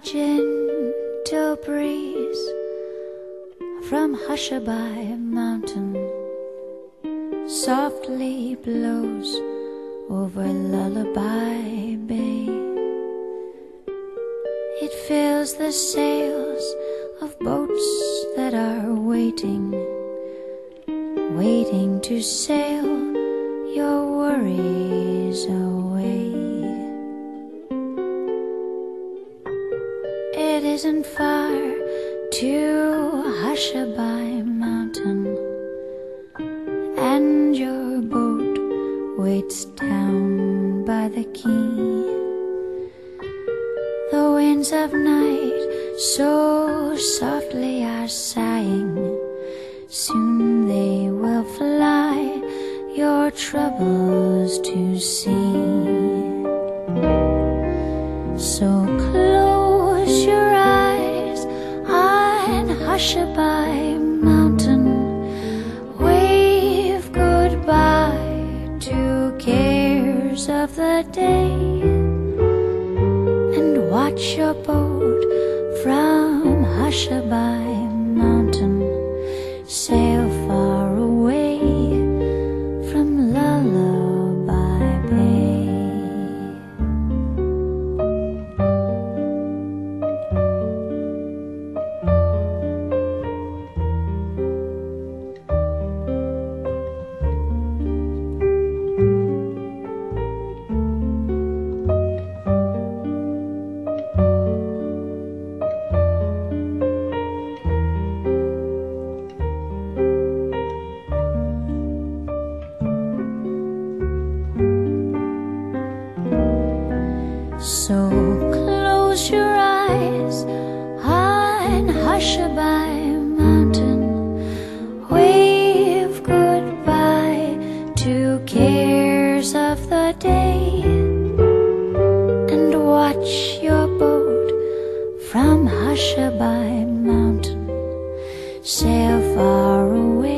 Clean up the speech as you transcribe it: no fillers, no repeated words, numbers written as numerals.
gentle breeze from Hushabye Mountain softly blows over Lullaby Bay. It fills the sails of boats that are waiting to sail your worries away. It isn't far to Hushabye Mountain, and your boat waits down by the quay. The winds of night so softly are sighing, soon they will fly your troubles to sea. So close your eyes on Hushabye Mountain, wave goodbye to cares of the day, and watch your boat from Hushabye Mountain sail far away from Lullaby Bay. So close your eyes on Hushabye Mountain, wave goodbye to cares of the day, and watch your boat from Hushabye Mountain sail far away.